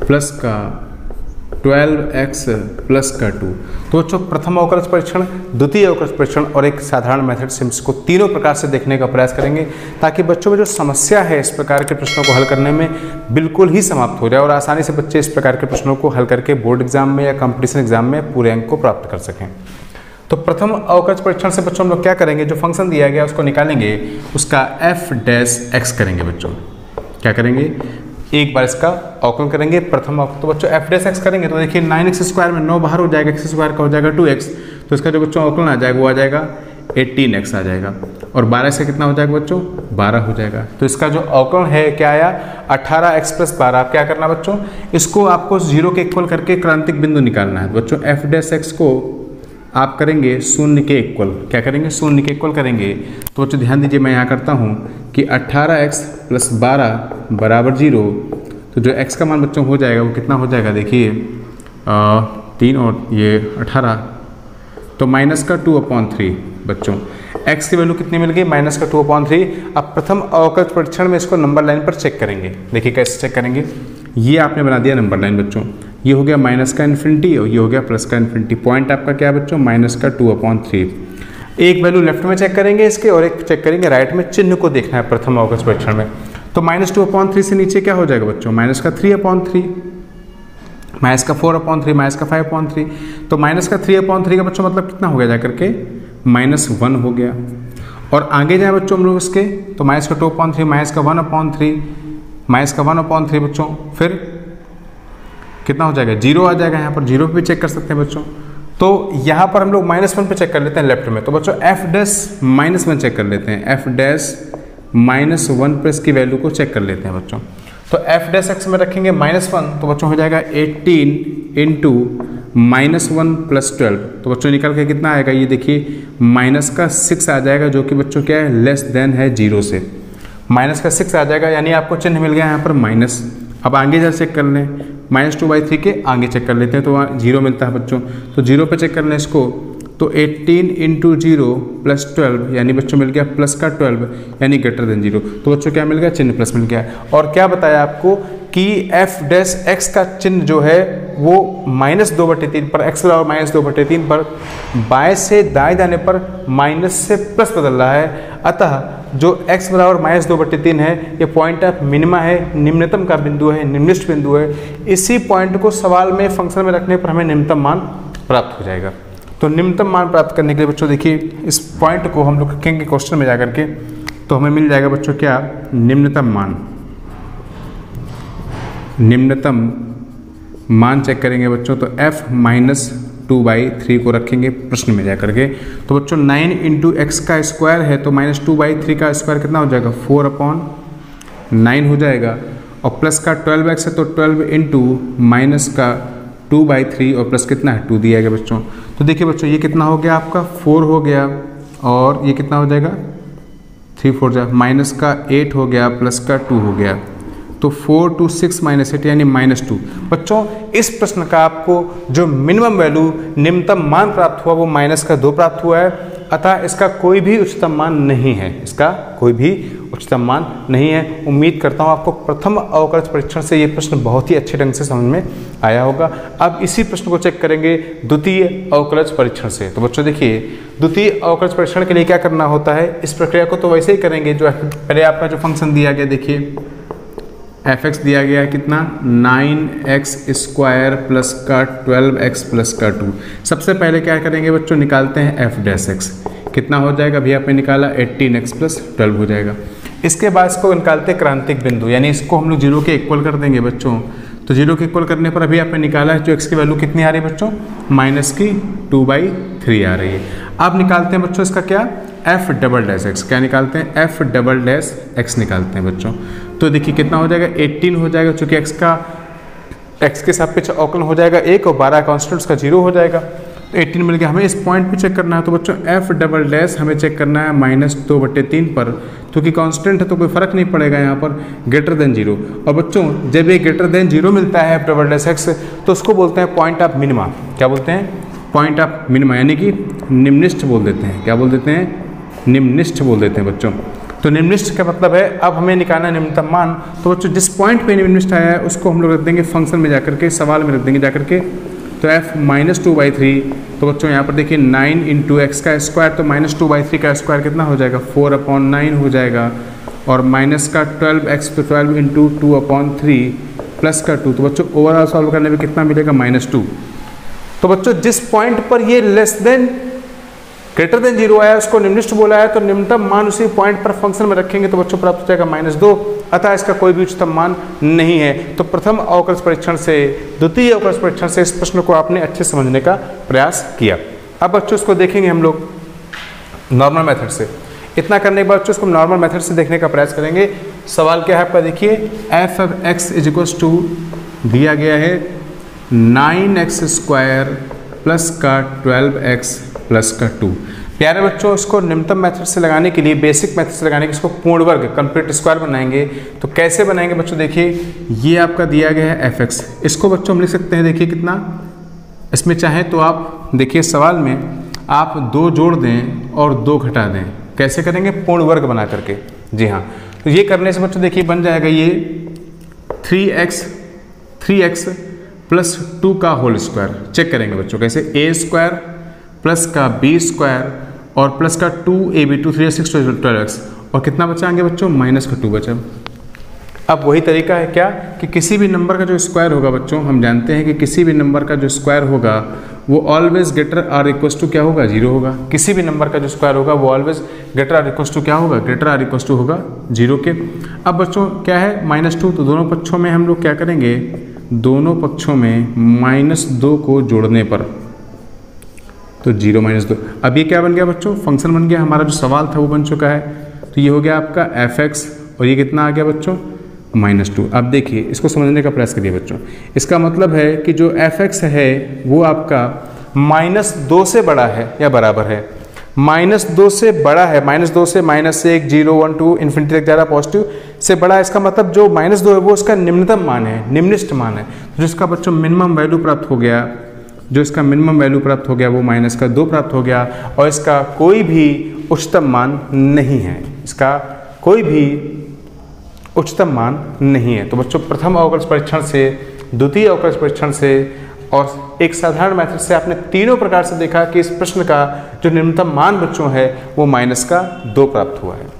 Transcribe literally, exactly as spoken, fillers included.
Plus का twelve x plus का two. तो बच्चों प्रथम अवकलज परीक्षण, द्वितीय अवकलज परीक्षण और एक साधारण मेथड से इसको तीनों प्रकार से देखने का प्रयास करेंगे ताकि बच्चों में जो समस्या है इस प्रकार के प्रश्नों को हल करने में बिल्कुल ही समाप्त हो जाए और आसानी से बच्चे इस प्रकार के प्रश्नों को हल करके बोर्ड एग्जाम में या कंपटीशन एग्जाम में पूरे अंक को प्राप्त कर सकें। तो प्रथम अवकलज परीक्षण से बच्चों हम लोग क्या करेंगे, जो फंक्शन दिया गया उसको निकालेंगे, उसका एफ डैश एक्स करेंगे। बच्चों क्या करेंगे, एक बार इसका अवकलन करेंगे प्रथम अवकलन। तो बच्चों एफ डैश एक्स करेंगे तो देखिए नाइन एक्स स्क्वायर में नौ बाहर हो जाएगा, एक्स स्क्वायर का हो जाएगा टू एक्स, तो इसका जो बच्चों अवकलन आ जाएगा वो आ जाएगा एटीन एक्स आ जाएगा, और बारह से कितना हो जाएगा बच्चों, बारह हो जाएगा। तो इसका जो अवकलन है क्या आया, अठारह एक्स प्लस बारह। आप क्या करना बच्चों, इसको आपको जीरो के इक्वल करके क्रांतिक बिंदु निकालना है। बच्चों एफ डैश एक्स को आप करेंगे शून्य के इक्वल, क्या करेंगे, शून्य के इक्वल करेंगे। तो बच्चों ध्यान दीजिए मैं यहाँ करता हूँ कि अट्ठारह एक्स प्लस बारह बराबर जीरो। तो जो x का मान बच्चों हो जाएगा वो कितना हो जाएगा, देखिए तीन और ये अठारह, तो माइनस का टू अपॉन थ्री। बच्चों x की वैल्यू कितनी मिल गई, माइनस का टू अपॉन थ्री। अब प्रथम अवकलज परीक्षण में इसको नंबर लाइन पर चेक करेंगे। देखिए कैसे चेक करेंगे, ये आपने बना दिया नंबर लाइन बच्चों, ये हो गया माइनस का इन्फिनिटी और ये हो गया प्लस का इन्फिनिटी। पॉइंट आपका क्या है बच्चों, माइनस का टू अपॉन थ्री। एक वैल्यू लेफ्ट में चेक करेंगे इसके और एक चेक करेंगे राइट में, चिन्ह को देखना है प्रथम अवकलज परीक्षण में। तो माइनस टू अपॉन थ्री से नीचे क्या हो जाएगा बच्चों, माइनस का थ्री अपॉन थ्री, माइनस का फोर अपॉन थ्री, माइनस का फाइव अपॉन थ्री। तो माइनस का थ्री अपॉन थ्री का बच्चों मतलब कितना हो गया जाकर के, माइनस वन हो गया। और आगे जाए बच्चों हम लोग इसके, तो माइनस का टू अपॉन थ्री, माइनस का वन अपॉन थ्री, माइनस का वन अपॉन थ्री बच्चों, फिर कितना हो जाएगा, जीरो आ जाएगा। यहाँ पर जीरो पे भी चेक कर सकते हैं बच्चों। तो यहाँ पर हम लोग माइनस वन पे चेक कर लेते हैं लेफ्ट में। तो बच्चों f dash minus one check कर लेते हैं, f dash minus one plus की वैल्यू को चेक कर लेते हैं बच्चों। तो एफ डैश एक्स में रखेंगे माइनस वन, तो बच्चों हो जाएगा eighteen into minus one plus twelve. तो बच्चों निकल के कितना आएगा, ये देखिए माइनस का सिक्स आ जाएगा, जो कि बच्चों क्या है, लेस देन है जीरो से। माइनस का सिक्स आ जाएगा, यानी आपको चिन्ह मिल गया यहाँ पर माइनस। अब आगे जब चेक कर लें, माइनस टू बाई थ्री के आगे चेक कर लेते हैं, तो वहाँ जीरो मिलता है बच्चों। तो जीरो पे चेक कर लें इसको, तो eighteen into zero plus twelve, यानी बच्चों मिल गया प्लस का ट्वेल्व, यानी ग्रेटर देन जीरो। तो बच्चों क्या मिल गया, चिन्ह प्लस मिल गया। और क्या बताया आपको कि एफ डैश एक्स का चिन्ह जो है वो माइनस दो बटे तीन पर, एक्स बराबर माइनस दो बटे तीन पर बाएं से दाएं जाने पर माइनस से प्लस बदल रहा है। अतः जो x बराबर माइनस दो बटे तीन है, ये पॉइंट ऑफ मिनिमा है, निम्नतम का बिंदु है, निम्निष्ठ बिंदु है। इसी पॉइंट को सवाल में फंक्शन में रखने पर हमें निम्नतम मान प्राप्त हो जाएगा। तो निम्नतम मान प्राप्त करने के लिए बच्चों देखिए इस पॉइंट को हम लोग रखेंगे क्वेश्चन में जाकर के, तो हमें मिल जाएगा बच्चों क्या, निम्नतम मान। निम्नतम मान चेक करेंगे बच्चों, तो f minus two by three को रखेंगे प्रश्न में जाकर के। तो बच्चों नाइन इंटू एक्स का स्क्वायर है, तो माइनस टू बाई थ्री का स्क्वायर कितना हो जाएगा, फोर अपॉन नाइन हो जाएगा। और प्लस का ट्वेल्व एक्स है, तो ट्वेल्व इंटू माइनस का टू बाई थ्री और प्लस कितना है, टू दिया गया बच्चों। तो देखिए बच्चों ये कितना हो गया आपका, फोर हो गया, और ये कितना हो जाएगा, थ्री फोर जाए, माइनस का एट हो गया, प्लस का टू हो गया। तो four two six minus eight यानी माइनस टू। बच्चों इस प्रश्न का आपको जो मिनिमम वैल्यू, निम्नतम मान प्राप्त हुआ वो माइनस का दो प्राप्त हुआ है। अतः इसका कोई भी उच्चतम मान नहीं है, इसका कोई भी उच्चतम मान नहीं है। उम्मीद करता हूँ आपको प्रथम अवकलज परीक्षण से ये प्रश्न बहुत ही अच्छे ढंग से समझ में आया होगा। अब इसी प्रश्न को चेक करेंगे द्वितीय अवकलज परीक्षण से। तो बच्चों देखिए द्वितीय अवकलज परीक्षण के लिए क्या करना होता है, इस प्रक्रिया को तो वैसे ही करेंगे जो पहले आपका जो फंक्शन दिया गया, देखिए एफ एक्स दिया गया है कितना, नाइन एक्स स्क्वायर प्लस का ट्वेल्व एक्स प्लस का टू। सबसे पहले क्या करेंगे बच्चों, निकालते हैं एफ डैश एक्स, कितना हो जाएगा, अभी आपने निकाला एटीन एक्स प्लस ट्वेल्व हो जाएगा। इसके बाद इसको निकालते हैं क्रांतिक बिंदु, यानी इसको हम लोग जीरो के इक्वल कर देंगे बच्चों। तो जीरो के इक्वल करने पर अभी आपने निकाला है जो एक्स की वैल्यू कितनी आ रही है बच्चों, माइनस की टू बाई थ्री आ रही है। अब निकालते हैं बच्चों इसका क्या, एफ डबल डैश एक्स, क्या निकालते हैं, एफ डबल डैश एक्स निकालते हैं बच्चों। तो देखिए कितना हो जाएगा, एटीन हो जाएगा, चूंकि एक्स का एक्स के सापेक्ष अवकलन हो जाएगा एक, और बारह कॉन्स्टेंट्स का जीरो हो जाएगा। तो एटीन मिल गया। हमें इस पॉइंट पे चेक करना है, तो बच्चों एफ डबल डैश हमें चेक करना है माइनस दो बट्टे तीन पर, क्योंकि कांस्टेंट है तो कोई फर्क नहीं पड़ेगा यहाँ पर, ग्रेटर देन जीरो। और बच्चों जब ये ग्रेटर देन जीरो मिलता है एफ डबल डैश एक्स, तो उसको बोलते हैं पॉइंट ऑफ मिनिमा। क्या बोलते हैं, पॉइंट ऑफ मिनिमा, यानी कि निम्निष्ठ बोल देते हैं। क्या बोल देते हैं, निम्निष्ठ बोल देते हैं बच्चों। तो निम्नलिखित का मतलब है अब हमें निकालना है निम्नतम मान। तो बच्चों जिस पॉइंट पे निम्नलिखित आया है उसको हम लोग रख देंगे फंक्शन में जाकर के, सवाल में रख देंगे जाकर के। तो f minus two by three, तो बच्चों यहाँ पर देखिए नाइन इंटू एक्स का स्क्वायर, तो माइनस टू बाई थ्री का स्क्वायर कितना हो जाएगा, फोर अपॉन नाइन हो जाएगा, और माइनस का ट्वेल्व एक्स तो twelve into two upon three plus का टू, तो बच्चों ओवरऑल सॉल्व करने में कितना मिलेगा, माइनस टू। तो बच्चों जिस पॉइंट पर ये less than greater than zero आया उसको निम्नलिखित बोला है, तो निम्नतम मान उसी पॉइंट पर फंक्शन में रखेंगे तो बच्चों प्राप्त हो जाएगा माइनस दो, अतः इसका कोई भी उच्चतम मान नहीं है। तो प्रथम अवकलज परीक्षण से द्वितीय अवकलज परीक्षण से इस प्रश्न को आपने अच्छे समझने का प्रयास किया। अब बच्चों इसको देखेंगे हम लोग नॉर्मल मेथड से। इतना करने के बाद बच्चों इसको नॉर्मल मेथड से देखने का प्रयास करेंगे। सवाल क्या है आपका, देखिए f of x is equal to दिया गया है नाइन एक्स स्क्वायर प्लस का ट्वेल्व एक्स प्लस का टू। प्यारे बच्चों इसको निम्नतम मेथड से लगाने के लिए, बेसिक मेथड से लगाने के इसको पूर्ण वर्ग कंप्लीट स्क्वायर बनाएंगे। तो कैसे बनाएंगे बच्चों, देखिए ये आपका दिया गया है एफ एक्स, इसको बच्चों हम लिख सकते हैं, देखिए कितना, इसमें चाहे तो आप देखिए सवाल में आप दो जोड़ दें और दो घटा दें। कैसे करेंगे, पूर्ण वर्ग बना करके। जी हाँ, तो ये करने से बच्चों देखिए बन जाएगा ये three x three x plus two का होल स्क्वायर। चेक करेंगे बच्चों कैसे, ए स्क्वायर प्लस का बी स्क्वायर और प्लस का two a b two three six twelve x, और कितना बचाएंगे बच्चों, माइनस का टू बचा। अब वही तरीका है क्या कि किसी भी नंबर का जो स्क्वायर होगा बच्चों, हम जानते हैं कि किसी भी नंबर का जो स्क्वायर होगा वो always greater or equal to क्या होगा, जीरो होगा। किसी भी नंबर का जो स्क्वायर होगा वो always greater or equal to क्या होगा, ग्रेटर आर इक्वल टू होगा जीरो के। अब बच्चों क्या है, माइनस टू, तो दोनों पक्षों में हम लोग क्या करेंगे, दोनों पक्षों में माइनस दो को जोड़ने पर तो जीरो माइनस दो। अब ये क्या बन गया बच्चों, फंक्शन बन गया। हमारा जो सवाल था वो बन चुका है। तो ये हो गया आपका एफ एक्स, और ये कितना आ गया बच्चों, माइनस टू। अब देखिए इसको समझने का प्रयास करिए बच्चों। इसका मतलब है कि जो एफ एक्स है वो आपका माइनस दो से बड़ा है या बराबर है, माइनस दो से बड़ा है, माइनस दो से माइनस एक जीरो वन टू इन्फिनिटी तक जा रहा पॉजिटिव से बड़ा है। इसका मतलब जो माइनस दो है वो उसका निम्नतम मान है, निम्नलिखित मान है। तो जिसका बच्चों मिनिमम वैल्यू प्राप्त हो गया, जो इसका मिनिमम वैल्यू प्राप्त हो गया वो माइनस का दो प्राप्त हो गया, और इसका कोई भी उच्चतम मान नहीं है, इसका कोई भी उच्चतम मान नहीं है। तो बच्चों प्रथम अवकलज परीक्षण से, द्वितीय अवकलज परीक्षण से और एक साधारण मेथड से आपने तीनों प्रकार से देखा कि इस प्रश्न का जो न्यूनतम मान बच्चों है वो माइनस का दो प्राप्त हुआ है।